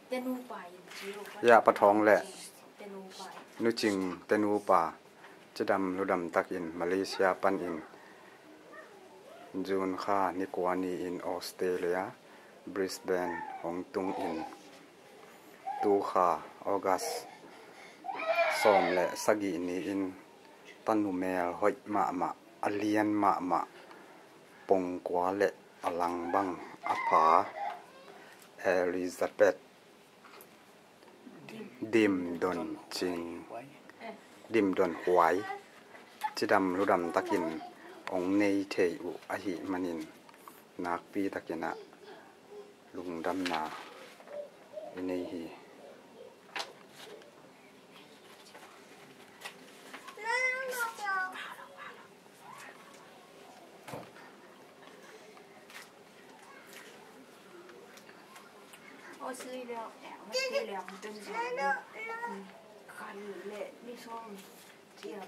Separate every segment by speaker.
Speaker 1: ยาปะทองแหละนุจิงเตนูป่าจะดำนุดำตักอินมาเลเซียปันอินจูนค่านิกวานีอินออสเตรเลียบริสเบนฮองตุงอินตูค่าออกัสสอมและสกีนีอินตันุเมลหอยมะอเลียนมะปงกวาและอลังบังอภาเอลิซาเบธดิมดอนจิงดิมดอนหวยจะดำรุดำตะกินองเนยเทอุอหิมันินนักปีตะกินะลุงดำนาเนยฮี
Speaker 2: 我是了，我是两针针，看嘞，你说这样，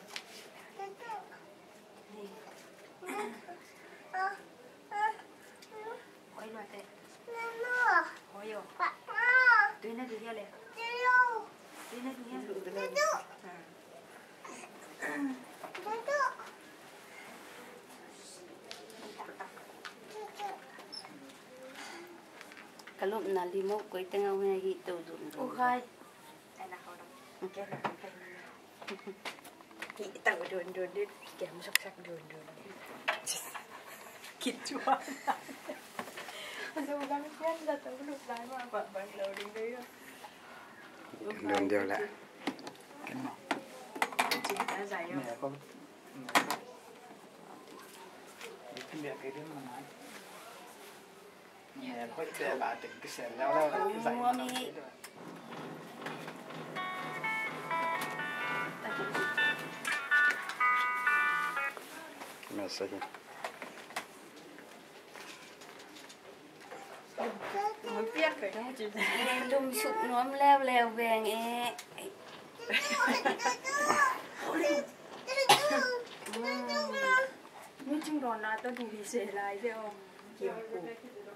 Speaker 2: 可以了的，可以哦，对那个呀嘞，对那个呀，
Speaker 3: กลุ่มนาลิโมกุยตั้งเอาไว้ที่ตัวดุน
Speaker 2: โอเคแต่ละเขาต้องแก้แบบเป็นที่ตั้งโดนดิแกมชักโดนคิดชัวร์มันจะว่าไม่เพื่อนแต่ต้องดูร้ายมากกว่าบางเราดิ้งได้ก็
Speaker 1: เดินเดียวแหละ
Speaker 2: จริงแต่ใจเนาะ
Speaker 4: ขึ้นเบียร์ไปเรื่องมันนะเนี่ยก็จะบาดถึงกระแสแล้วใส่มาด้วย
Speaker 1: ไม่ใช่
Speaker 2: มันเปียกเลยนะจริง
Speaker 3: ๆลุมชุบน้อมแล้วแวง
Speaker 2: นี่จึงร้อนนะต้องดูดีเซลไลท์เดียวเกี่ยวกู